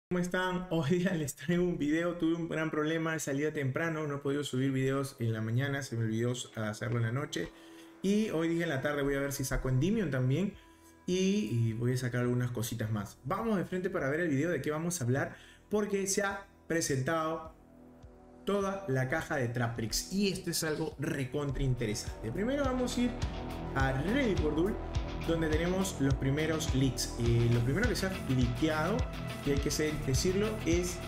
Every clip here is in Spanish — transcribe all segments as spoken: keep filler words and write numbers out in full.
¿Cómo están? Hoy día les traigo un video. Tuve un gran problema de salida temprano. No he podido subir videos en la mañana. Se me olvidó hacerlo en la noche. Y hoy dije en la tarde voy a ver si saco Endymion también. Y, y voy a sacar algunas cositas más. Vamos de frente para ver el video de qué vamos a hablar. Porque se ha presentado toda la caja de Traptrix. Y esto es algo recontra interesante. Primero vamos a ir a Reddit por Duel, donde tenemos los primeros leaks. Eh, lo primero que se ha liqueado, que hay que decirlo, es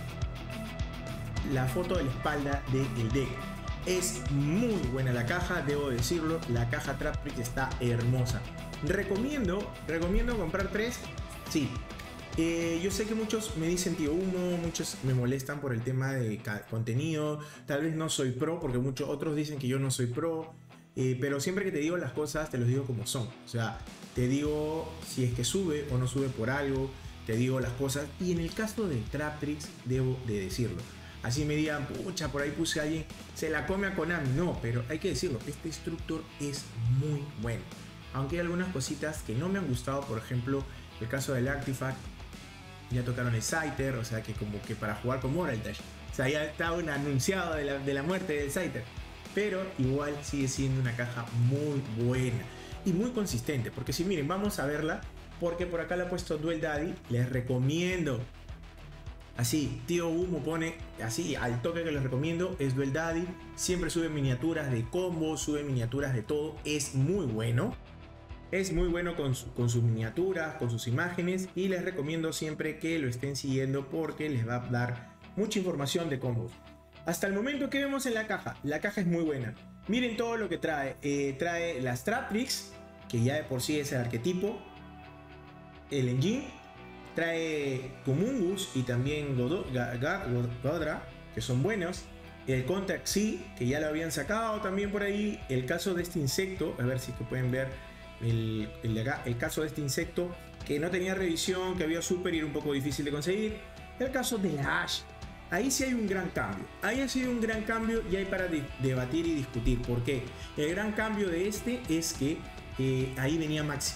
la foto de la espalda del deck. Es muy buena la caja, debo decirlo. La caja Traptrix está hermosa. Recomiendo, recomiendo comprar tres. Sí. Eh, yo sé que muchos me dicen tío humo, muchos me molestan por el tema de contenido. Tal vez no soy pro, porque muchos otros dicen que yo no soy pro. Eh, pero siempre que te digo las cosas, te los digo como son. O sea, te digo si es que sube o no sube por algo. Te digo las cosas. Y en el caso de Traptrix, debo de decirlo. Así me digan, pucha, por ahí puse a alguien, se la come a Konami. No, pero hay que decirlo, este Destructor es muy bueno. Aunque hay algunas cositas que no me han gustado. Por ejemplo, el caso del Artifact. Ya tocaron el Scyther, o sea que como que para jugar con Moraltash. O sea, ya está un anunciado de la, de la muerte del Scyther. Pero igual sigue siendo una caja muy buena y muy consistente. Porque si miren, vamos a verla. Porque por acá le ha puesto Duel Daddy. Les recomiendo. Así, tío Humo pone así al toque que les recomiendo. Es Duel Daddy. Siempre sube miniaturas de combos, sube miniaturas de todo. Es muy bueno. Es muy bueno con, su, con sus miniaturas, con sus imágenes. Y les recomiendo siempre que lo estén siguiendo porque les va a dar mucha información de combos. Hasta el momento que vemos en la caja, la caja es muy buena. Miren todo lo que trae. Eh, trae las Traptrix, que ya de por sí es el arquetipo. El engine. Trae Kumungus y también Godra, que son buenos. El Contact C, que ya lo habían sacado también por ahí. El caso de este insecto, a ver si que pueden ver el, el de acá. El caso de este insecto, que no tenía revisión, que había super y era un poco difícil de conseguir. El caso de la Ash. Ahí sí hay un gran cambio. Ahí ha sido un gran cambio y hay para de debatir y discutir. ¿Por qué? El gran cambio de este es que eh, ahí venía Maxi.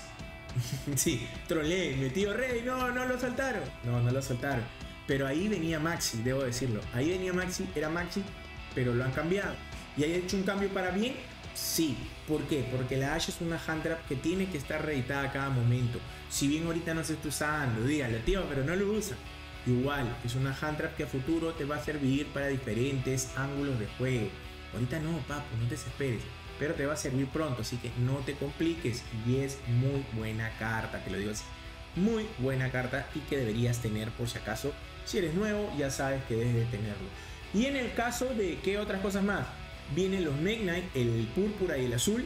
Sí, trolé, mi tío Rey, no, no lo saltaron. No, no lo saltaron. Pero ahí venía Maxi, debo decirlo. Ahí venía Maxi, era Maxi, pero lo han cambiado. ¿Y hay hecho un cambio para bien? Sí. ¿Por qué? Porque la Ash es una hand trap que tiene que estar reeditada a cada momento. Si bien ahorita no se está usando, dígale, tío, pero no lo usa. Igual, es una hand trap que a futuro te va a servir para diferentes ángulos de juego. Ahorita no, papu, no te desesperes. Pero te va a servir pronto, así que no te compliques. Y es muy buena carta, te lo digo así. Muy buena carta y que deberías tener por si acaso. Si eres nuevo, ya sabes que debes de tenerlo. Y en el caso de qué otras cosas más. Vienen los Mech Knight, el púrpura y el azul.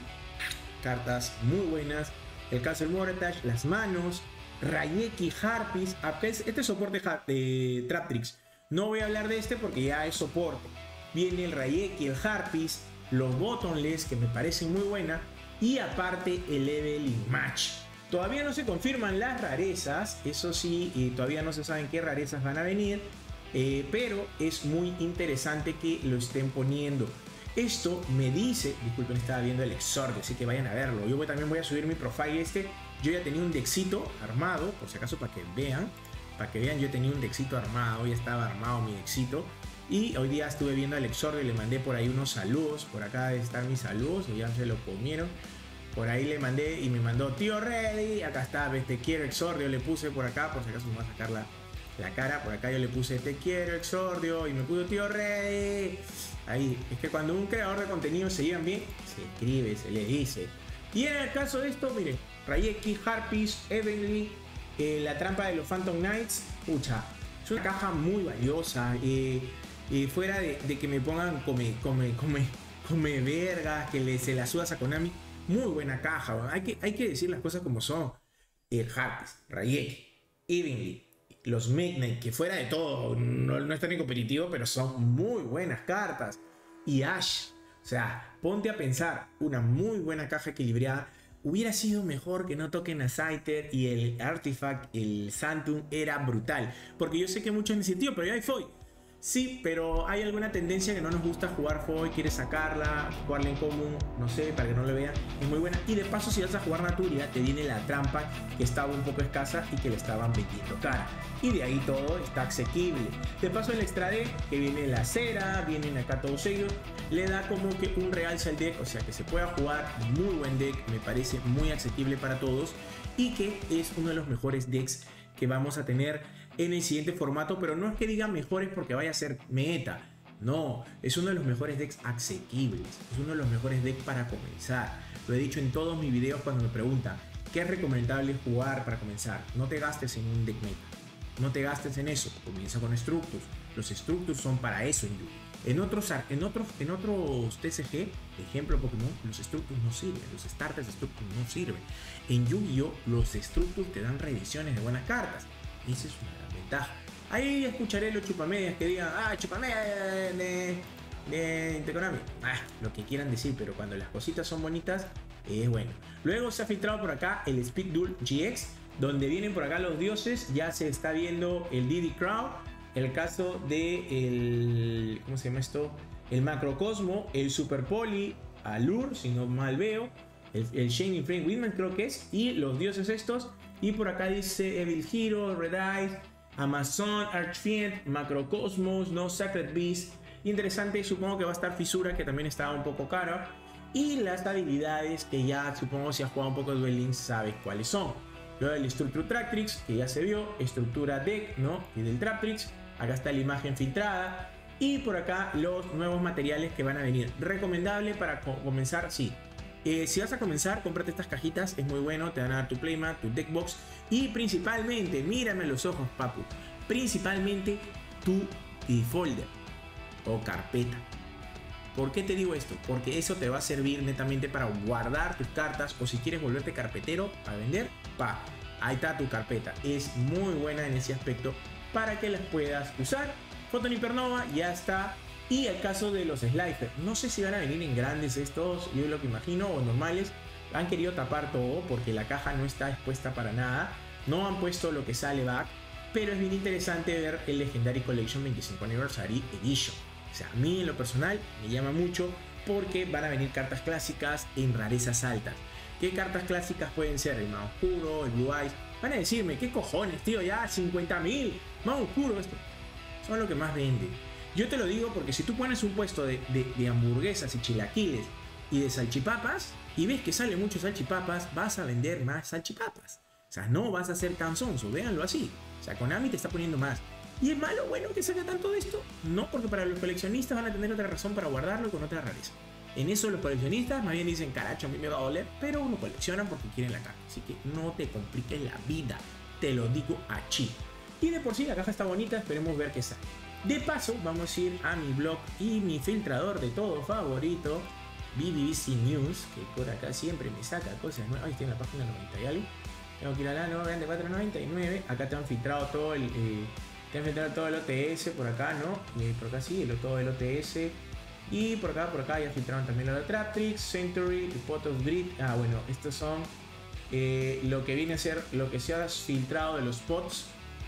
Cartas muy buenas. El caso del Moraltash, las manos. Raigeki, Harpies. Este es soporte de Traptrix. No voy a hablar de este porque ya es soporte. Viene el Raigeki, el Harpies, los Bottomless, que me parecen muy buena. Y aparte el Leveling Match. Todavía no se confirman las rarezas. Eso sí, y todavía no se saben qué rarezas van a venir. Eh, pero es muy interesante que lo estén poniendo. Esto me dice, disculpen, estaba viendo el Exordio, así que vayan a verlo. Yo voy, también voy a subir mi profile este. Yo ya tenía un dexito armado, por si acaso para que vean. Para que vean, yo tenía un dexito armado, ya estaba armado mi dexito. Y hoy día estuve viendo al Exordio y le mandé por ahí unos saludos. Por acá están mis saludos, ya se lo comieron. Por ahí le mandé y me mandó, tío Ready. Acá está, ves, te quiero Exordio, le puse por acá, por si acaso me va a sacar la, la cara. Por acá yo le puse, te quiero Exordio, y me puso, tío Ready. Ahí, es que cuando un creador de contenido se llevan bien, se escribe, se le dice. Y en el caso de esto, miren, Raigeki, Harpies, Evenly, eh, la trampa de los Phantom Knights, pucha, es una caja muy valiosa. Eh, eh, fuera de, de que me pongan come, come, come, come vergas, que le, se la sudas a Konami, muy buena caja, ¿no? hay, que, hay que decir las cosas como son. El Harpies, Raigeki, Evenly, los Mech Knight, que fuera de todo, no, no están en competitivo, pero son muy buenas cartas. Y Ash, o sea, ponte a pensar, una muy buena caja equilibrada. Hubiera sido mejor que no toquen a Scyther y el Artifact, el Santum era brutal. Porque yo sé que muchos me dicen, tío, pero ya fue. Sí, pero hay alguna tendencia que no nos gusta jugar foil, quieres sacarla, jugarla en común, no sé, para que no lo vean, es muy buena. Y de paso, si vas a jugar Naturia, te viene la trampa que estaba un poco escasa y que le estaban vendiendo cara. Y de ahí todo está asequible. De paso, el extra deck, que viene la cera, vienen acá todos ellos, le da como que un realce al deck, o sea que se pueda jugar, muy buen deck, me parece muy asequible para todos y que es uno de los mejores decks que vamos a tener en el siguiente formato, pero no es que diga mejores porque vaya a ser meta, no, es uno de los mejores decks asequibles, es uno de los mejores decks para comenzar. Lo he dicho en todos mis videos cuando me preguntan qué es recomendable jugar para comenzar. No te gastes en un deck meta, no te gastes en eso, comienza con Structures. Los Structures son para eso en Yu-Gi-Oh! En otros, en otros, en otros T C G, ejemplo Pokémon, los Structures no sirven, los starters de Structures no sirven. En Yu-Gi-Oh! Los Structures te dan reediciones de buenas cartas. Esa es una gran ventaja. Ahí escucharé los chupamedias que digan, ah, chupamedias de, de, de Interconami. Ah, lo que quieran decir, pero cuando las cositas son bonitas, es bueno. Luego se ha filtrado por acá el Speed Duel G X, donde vienen por acá los dioses. Ya se está viendo el Diddy Crown, el caso de el, ¿cómo se llama esto? El Macrocosmo, el Super Poli, Allure, si no mal veo, el, el Shining Flame Whitman creo que es, y los dioses estos. Y por acá dice Evil Hero, Red Eyes, Amazon, Archfiend, Macrocosmos, no Sacred Beast. Interesante, supongo que va a estar Fisura, que también estaba un poco cara. Y las habilidades que ya supongo si has jugado un poco de Duel Links sabes cuáles son. Luego el Structure Tractrix, que ya se vio, estructura deck, ¿no? Y del Traptrix. Acá está la imagen filtrada. Y por acá los nuevos materiales que van a venir. Recomendable para co comenzar, sí. Eh, si vas a comenzar, cómprate estas cajitas, es muy bueno, te van a dar tu playmat, tu deckbox y principalmente, mírame los ojos, papu, principalmente tu folder o carpeta. ¿Por qué te digo esto? Porque eso te va a servir netamente para guardar tus cartas o si quieres volverte carpetero para vender, pa, ahí está tu carpeta. Es muy buena en ese aspecto para que las puedas usar. Photon Hypernova ya está. Y el caso de los Slifer, no sé si van a venir en grandes estos, yo lo que imagino, o normales. Han querido tapar todo porque la caja no está expuesta para nada. No han puesto lo que sale back, pero es bien interesante ver el Legendary Collection veinticinco Anniversary Edition. O sea, a mí en lo personal me llama mucho porque van a venir cartas clásicas en rarezas altas. ¿Qué cartas clásicas pueden ser? El Mago Oscuro, el Blue Eyes. Van a decirme, ¿qué cojones, tío? Ya cincuenta mil, Mago Oscuro, esto. Son lo que más vende. Yo te lo digo porque si tú pones un puesto de, de, de hamburguesas y chilaquiles y de salchipapas y ves que sale mucho salchipapas, vas a vender más salchipapas. O sea, no vas a ser tan sonso, véanlo así. O sea, Konami te está poniendo más. ¿Y es malo, bueno, que salga tanto de esto? No, porque para los coleccionistas van a tener otra razón para guardarlo con otra rareza. En eso los coleccionistas más bien dicen, caracho, a mí me va a doler, pero uno colecciona porque quieren la carta. Así que no te compliques la vida, te lo digo aquí. Y de por sí la caja está bonita, esperemos ver qué sale. De paso, vamos a ir a mi blog y mi filtrador de todo favorito, B B C News, que por acá siempre me saca cosas nuevas. Ahí estoy en la página noventa y algo. Tengo que ir a la noventa y cuatro noventa y nueve. Acá te han filtrado todo el, eh, te han filtrado todo el O T S por acá, ¿no? Y por acá sí, el, todo el O T S. Y por acá, por acá ya filtraron también lo de Traptrix, Century, Pot of Grid. Ah, bueno, estos son eh, lo que viene a ser lo que se ha filtrado de los pots,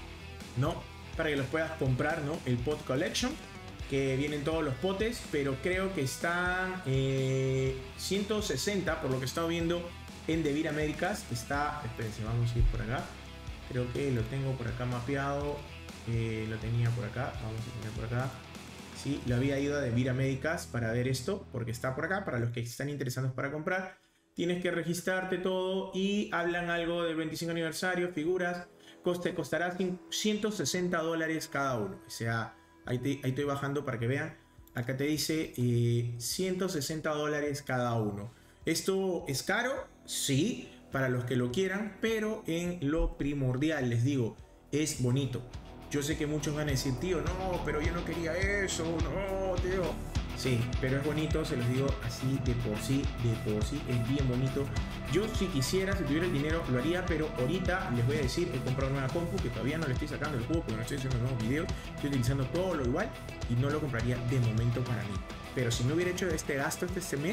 ¿no? Para que los puedas comprar, ¿no? El Pot Collection, que vienen todos los potes, pero creo que están eh, ciento sesenta, por lo que he estado viendo en Devir Américas. Está, espérense, vamos a ir por acá. Creo que lo tengo por acá mapeado. Eh, lo tenía por acá, vamos a poner por acá. Sí, lo había ido a Devir Américas para ver esto, porque está por acá, para los que están interesados para comprar. Tienes que registrarte todo y hablan algo del veinticinco aniversario, figuras. Coste, costará ciento sesenta dólares cada uno. O sea, ahí, te, ahí estoy bajando para que vean. Acá te dice eh, ciento sesenta dólares cada uno. ¿Esto es caro? Sí, para los que lo quieran, pero en lo primordial, les digo, es bonito. Yo sé que muchos van a decir, tío, no, pero yo no quería eso, no, tío. Sí, pero es bonito, se los digo así de por sí, de por sí, es bien bonito. Yo si quisiera, si tuviera el dinero, lo haría, pero ahorita les voy a decir, he comprado una nueva compu que todavía no le estoy sacando el juego porque no estoy haciendo nuevos videos, estoy utilizando todo lo igual y no lo compraría de momento para mí. Pero si no hubiera hecho este gasto este mes,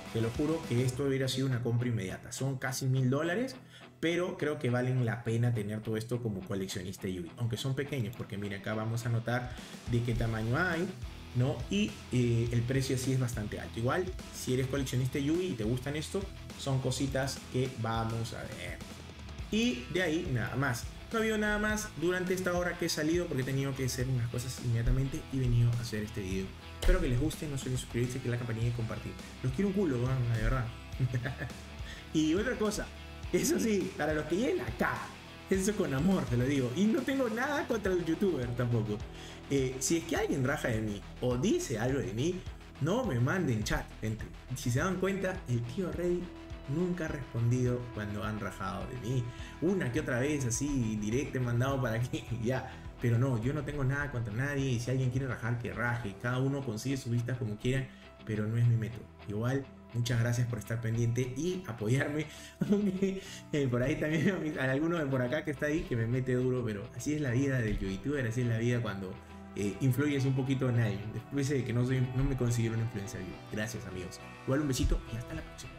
te lo juro que esto hubiera sido una compra inmediata. Son casi mil dólares, pero creo que valen la pena tener todo esto como coleccionista de Yu-Gi, aunque son pequeños, porque mira, acá vamos a notar de qué tamaño hay, ¿no? Y eh, el precio sí es bastante alto. Igual, si eres coleccionista de Yu-Gi y te gustan esto, son cositas que vamos a ver. Y de ahí nada más. No ha habido nada más durante esta hora que he salido porque he tenido que hacer unas cosas inmediatamente y he venido a hacer este video. Espero que les guste, no se olviden suscribirse, que la campanilla y compartir. Los quiero un culo, ¿no? De verdad. Y otra cosa, eso sí, para los que lleguen acá, eso con amor te lo digo. Y no tengo nada contra el youtuber tampoco. Eh, si es que alguien raja de mí o dice algo de mí, no me manden chat, gente. Si se dan cuenta, el tío Rey nunca ha respondido cuando han rajado de mí. Una que otra vez así directo he mandado para que ya. Pero no, yo no tengo nada contra nadie. Y si alguien quiere rajar, que raje. Cada uno consigue sus vistas como quieran, pero no es mi método. Igual, muchas gracias por estar pendiente y apoyarme. eh, por ahí también hay alguno de por acá que está ahí que me mete duro, pero así es la vida del youtuber, así es la vida cuando eh, influyes un poquito en alguien. Después de que no, soy, no me considero una influencia. Gracias, amigos. Igual un besito y hasta la próxima.